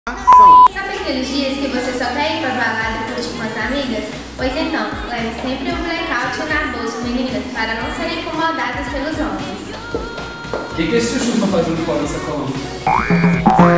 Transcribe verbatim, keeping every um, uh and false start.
Ação! Sabe aqueles dias que você só quer ir pra balada e curtir com as amigas? Pois então, leve sempre um blackout na bolsa, meninas, para não serem incomodadas pelos homens. O que, que esses chuchus estão fazendo fora da sacola?